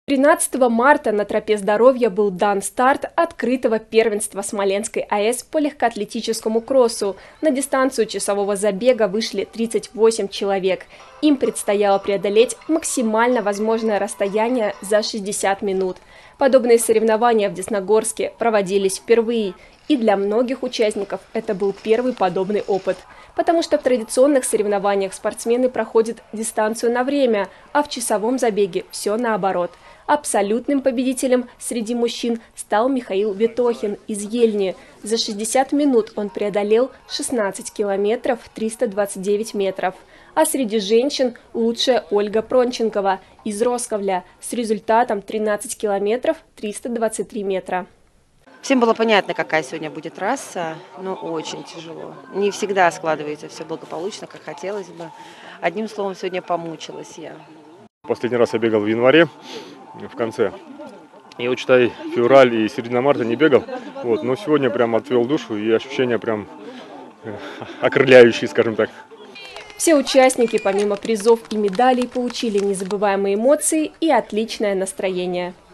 13 марта на тропе здоровья был дан старт открытого первенства Смоленской АЭС по легкоатлетическому кроссу. На дистанцию часового забега вышли 38 человек. Им предстояло преодолеть максимально возможное расстояние за 60 минут. Подобные соревнования в Десногорске проводились впервые. И для многих участников это был первый подобный опыт. Потому что в традиционных соревнованиях спортсмены проходят дистанцию на время, а в часовом забеге все наоборот. Абсолютным победителем среди мужчин стал Михаил Ветохин из Ельни. За 60 минут он преодолел 16 километров 329 метров. А среди женщин лучшая Ольга Пронченкова из Росковля с результатом 13 километров 323 метра. Всем было понятно, какая сегодня будет трасса, но очень тяжело. Не всегда складывается все благополучно, как хотелось бы. Одним словом, сегодня помучилась я. Последний раз я бегал в январе, в конце. И вот, считай, февраль и середина марта не бегал. Но сегодня прям отвел душу и ощущения прям окрыляющие, скажем так. Все участники, помимо призов и медалей, получили незабываемые эмоции и отличное настроение.